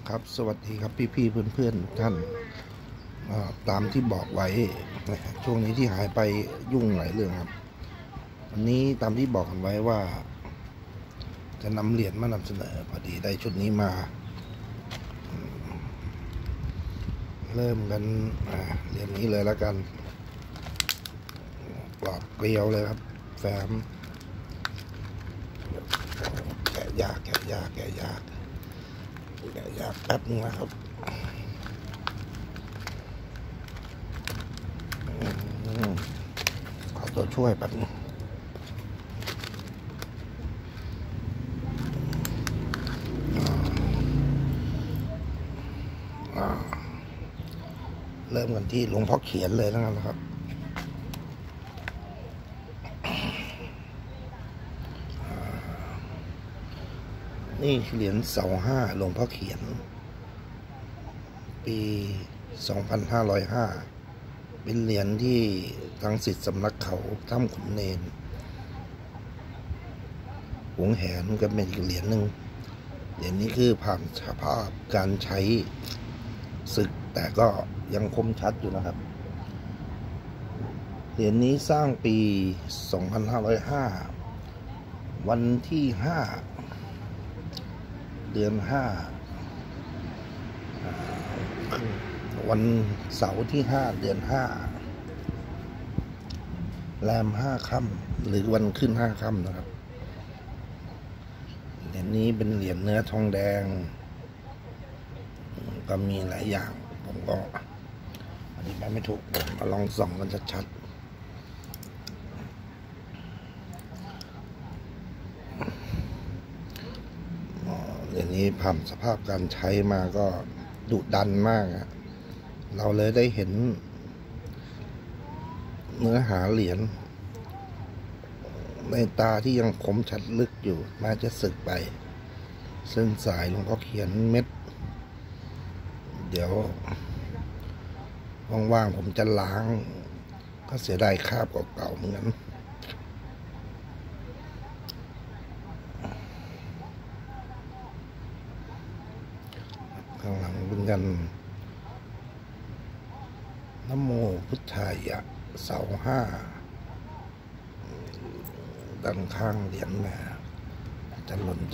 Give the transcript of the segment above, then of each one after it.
ครับสวัสดีครับพี่ๆเพื่อนๆทุกท่านตามที่บอกไว้ช่วงนี้ที่หายไปยุ่งหลายเรื่องครับวันนี้ตามที่บอกกันไว้ว่าจะนำเหรียญมานำเสนอพอดีได้ชุดนี้มาเริ่มกันเหรียญนี้เลยแล้วกันปลอกเกลียวเลยครับแฟ้มแกะยากแป๊บนึงนะครับขอตัวช่วยแป๊บนึงเริ่มกันที่หลวงพ่อเขียนเลยแล้วกันนะครับนี่เหรียญเสาห้าหลวงพ่อเขียนปี 2505 เป็นเหรียญที่ทางศิษย์สำนักเขาถ้ำขุนเนนหวงแหนก็เป็นอีกเหรียญหนึ่งเหรียญนี้คือผ่านสภาพการใช้ศึกแต่ก็ยังคมชัดอยู่นะครับเหรียญนี้สร้างปี 2505 วันที่ 5 เดือน 5 วันเสาร์ที่ 5 เดือน 5 แรม 5 ค่ำหรือวันขึ้น 5 ค่ำนะครับเหรียญนี้เป็นเหรียญเนื้อทองแดงก็มีหลายอย่างผมก็อธิบายไม่ถูกมาลองส่องกันชัดๆเหรียญนี้ผ่านสภาพการใช้มาก็ดุดันมากเราเลยได้เห็นเนื้อหาเหรียญในตาที่ยังคมชัดลึกอยู่แม้จะสึกไปเส้นสายหลวงพ่อเขียนเม็ดเดี๋ยวว่างๆผมจะล้างก็เสียดายคราบเก่าๆเหมือนกันข้างหลังเป็นกันนะโมพุทธายะเสาห้าด้านข้างเหรียญแม่จะหล่น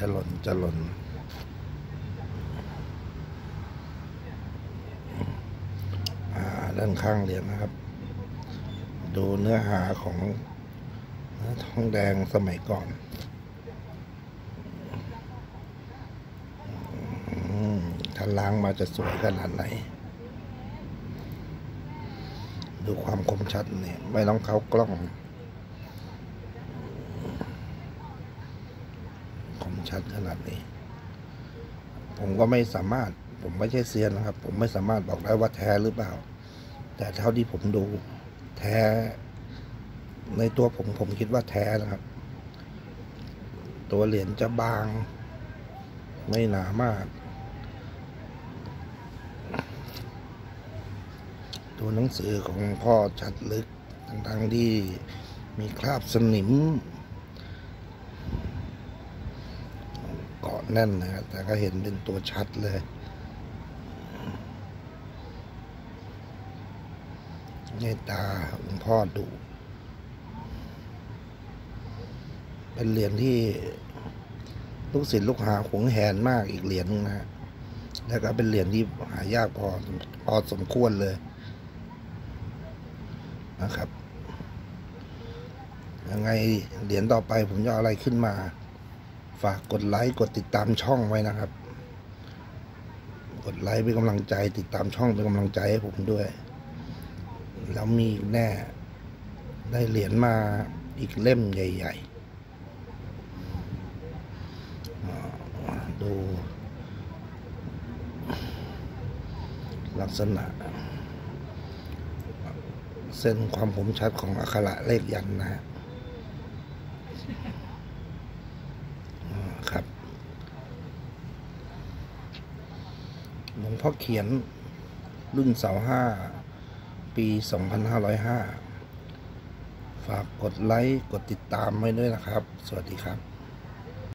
ด้านข้างเหรียญนะครับดูเนื้อหาของทองแดงสมัยก่อนถ้าล้างมาจะสวยขนาดไหนดูความคมชัดเนี่ยไม่ต้องเข้ากล้องคมชัดขนาดนี้ผมก็ไม่สามารถผมไม่ใช่เซียนนะครับผมไม่สามารถบอกได้ว่าแท้หรือเปล่าแต่เท่าที่ผมดูแท้ในตัวผมคิดว่าแท้นะครับตัวเหรียญจะบางไม่หนามากตัวหนังสือของพ่อชัดลึกทั้งที่มีคราบสนิมเกาะแน่นนะครับแต่ก็เห็นเป็นตัวชัดเลยในตาหลวงพ่อดุเป็นเหรียญที่ลูกศิษย์ลูกหาหวงแหนมากอีกเหรียญนึงนะฮะแล้วก็เป็นเหรียญที่หายากพอสมควรเลยนะครับยังไงเหรียญต่อไปผมจะเอาอะไรขึ้นมาฝากกดไลค์กดติดตามช่องไว้นะครับกดไลค์เป็นกำลังใจติดตามช่องเป็นกำลังใจให้ผมด้วยแล้วมีแน่ได้เหรียญมาอีกเล่มใหญ่ๆดูลักษณะเส้นความคมชัดของอักขระเลขยันต์นะครับหลวงพ่อเขียนรุ่นเสาห้าปี 2505 ฝากกดไลค์กดติดตามไว้ด้วยนะครับสวัสดีครับ